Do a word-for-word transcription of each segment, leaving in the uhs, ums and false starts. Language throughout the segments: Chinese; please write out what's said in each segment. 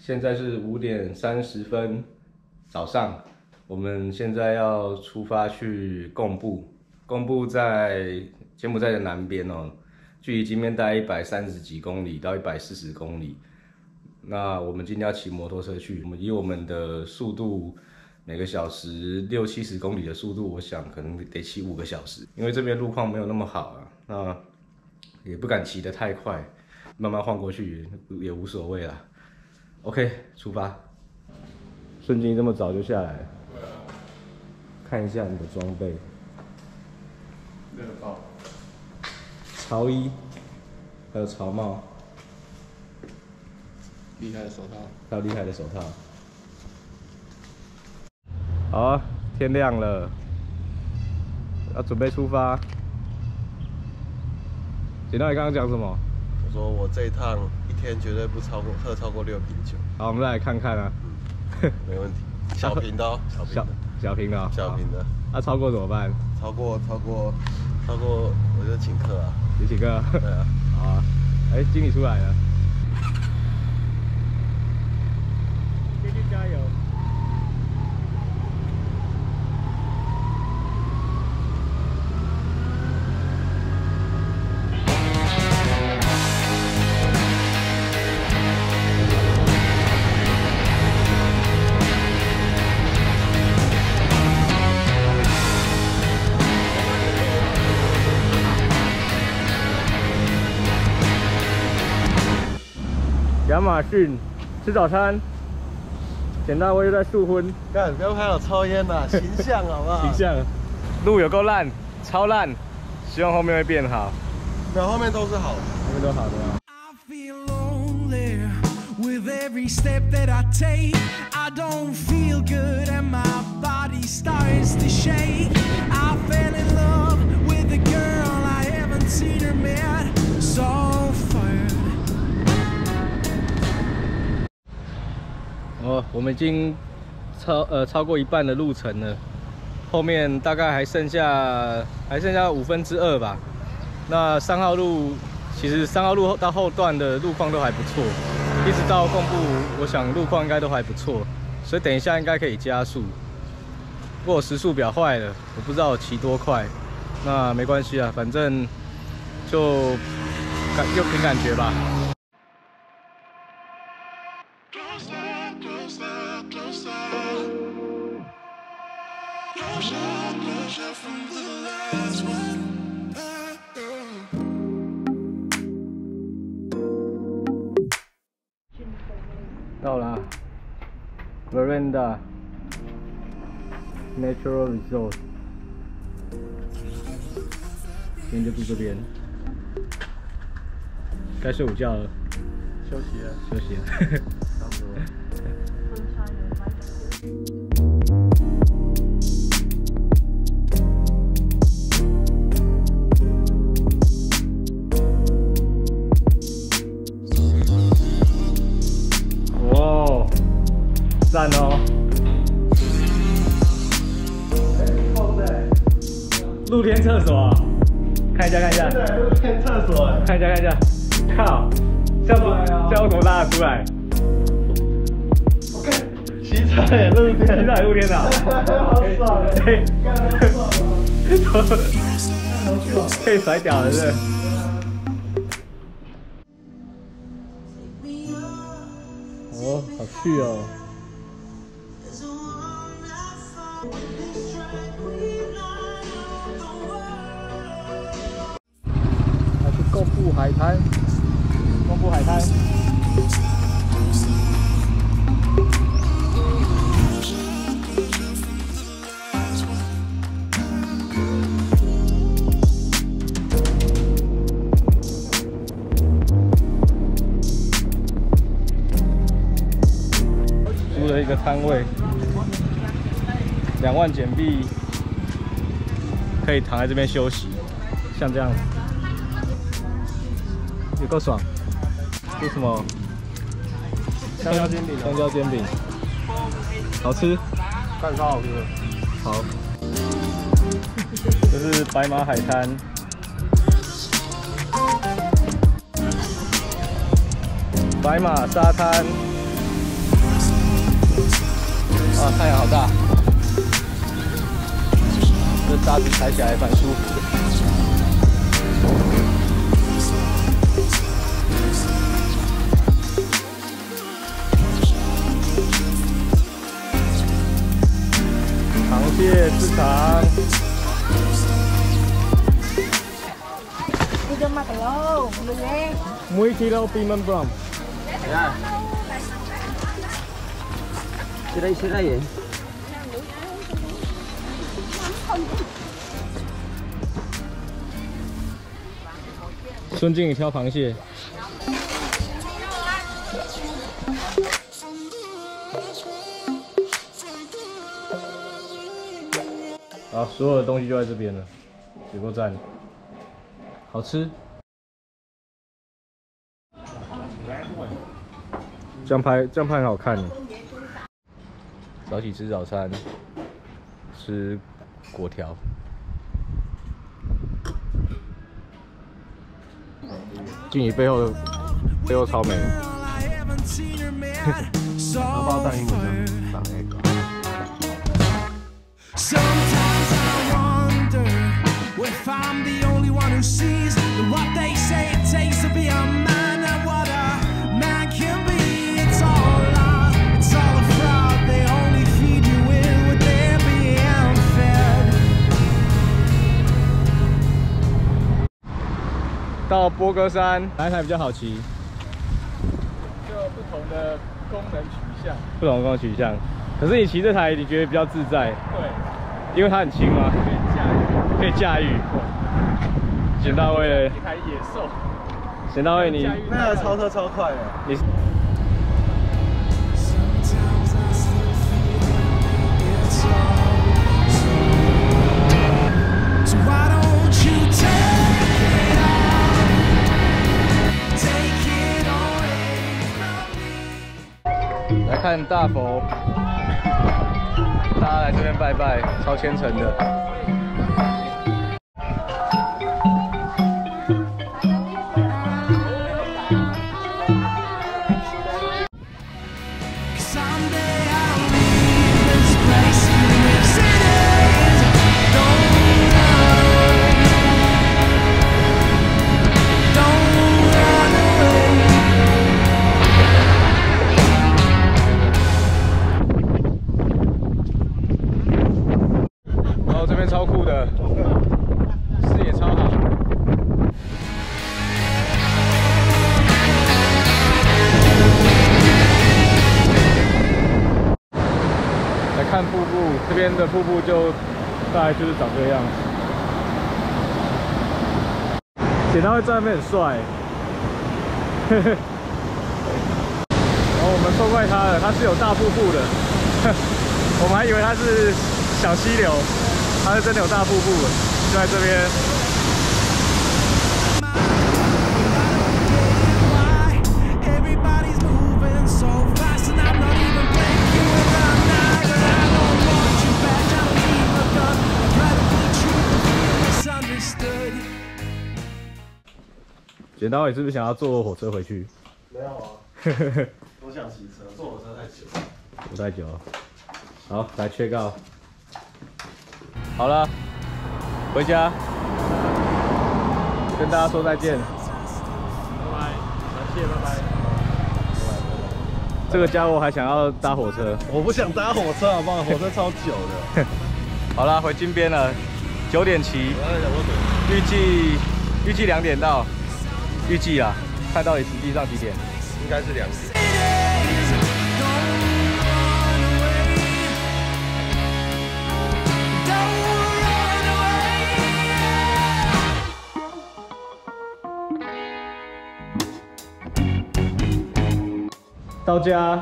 现在是五点三十分，早上。我们现在要出发去贡布，贡布在柬埔寨的南边哦，距离金边大概一百三十几公里到一百四十公里。那我们今天要骑摩托车去，我们以我们的速度，每个小时六七十公里的速度，我想可能得骑五个小时，因为这边路况没有那么好啊，那也不敢骑得太快，慢慢晃过去也无所谓啦。OK， 出发。顺金这么早就下来了。看一下你的装备， 热爆， 潮衣，还有潮帽， 厉害的手套， 还有厉害的手套。好啊，天亮了，要准备出发。简道，你刚刚讲什么？ 我说我这一趟一天绝对不超过喝超过六瓶酒。 好，我们再来看看啊。 嗯，没问题。小瓶的哦，小瓶的。 小瓶的、哦， 小瓶的， 那、啊、超过怎么办？ 超过超过超过，我就请客啊！ 你请客？ 对啊， 好啊！哎、欸，经理出来了，继续加油！亚马逊吃早餐，简大威就在树昏。 干，不要拍我抽烟啦，形象好不好？ 形象。路有够烂，超烂，希望后面会变好。 没有，后面都是好的， 后面都好的啊。 With every step that I take, I don't feel good and my body starts to shake. I fell in love with a girl I haven't seen her met so far. 哦，我们已经超呃超过一半的路程了，后面大概还剩下还剩下五分之二吧。那三号路其实三号路到后段的路况都还不错。一直到贡布，我想路况应该都还不错，所以等一下应该可以加速。不过我时速表坏了，我不知道我骑多快，那没关系啊，反正就感就凭感觉吧。到啦 ，Veranda Natural Resort， 今天就住这边，该睡午觉了， 休息了， 休息了， 差不多。 赞哦！露天厕所，看一下看一下。 露天厕所， 看一下看一下。靠，这样子这样我怎么拉得出来？ 洗澡也露天， 洗澡也露天的， 好爽！ 可以，可以甩屌的是。哦，好去哦。还是贡布海滩，贡布海滩。租了一个摊位，两万简币。可以躺在这边休息，像这样子，有够爽。这什么？ 香蕉煎饼， 香蕉煎饼，好吃， 蛋超好吃的。 好，这是白马海滩，白马沙滩， 哇，太阳好大，这沙子踩起来蛮舒服的。螃蟹市场。 Itu mah kilo, beli. Mỗi kilo pimon brom. Ya. Sirai sirai ya. 孙静，你挑螃蟹。好，所有的东西就在这边了，有够赞，好吃。这样拍，这样拍很好看。早起吃早餐，吃果条。 静怡背后背后超美， 包包带英文的，打那个。 Sometimes I wonder if I'm the only one who sees what they say it takes to be a man and what a man can be. It's all a lie, it's all a fraud. They only feed you with what they're being fed. 到波哥山，哪一台比较好骑？就不同的功能取向。不同的功能取向。可是你骑这台，你觉得比较自在？对。因为它很轻吗？可以驾驭。可以驾驭。简大卫，一台野兽。简大卫，你那台超车超快的。 你。 Sometimes I still feel it's all so. So why don't you take it all? Take it away from me. 来看大佛，大家来这边拜拜，超虔诚的。 这边超酷的，视野超好。来看瀑布，这边的瀑布就大概就是长这个样子。剪刀会站那边很帅，然后我们错怪他了，他是有大瀑布的，我们还以为他是小溪流。 它是真的有大瀑布，就在这边。剪刀，你是不是想要坐火车回去？ 没有啊，我想骑车，坐火车太久。 不太久了。好，来确告。 好了，回家，跟大家说再见，拜拜，感谢，拜拜。这个家伙还想要搭火车， 我不想搭火车，好不好？火车超久的。 好了，回金边了，九点骑，预计预计两点到，预计啊，看到底实际上几点？ 应该是两点。 到家，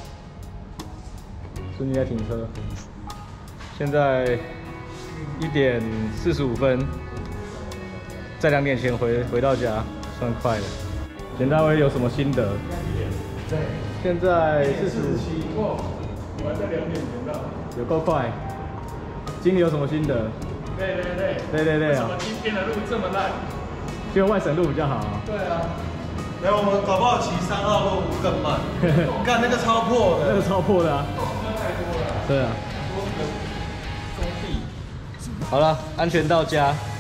孙女在停车。现在一点四十五分，在两点前回回到家，算快了。简大卫有什么心得？对，现在四十七。哇，我还在两点前到，有够快。经理有什么心得？ 对对对， 对对对啊！ 为什么今天的路这么烂？ 只有外省路比较好啊。 对啊。 没有，我们搞不好骑三号路更慢。看那个超破的， 那个超破的啊！ 车太多了。 对啊。好了，安全到家。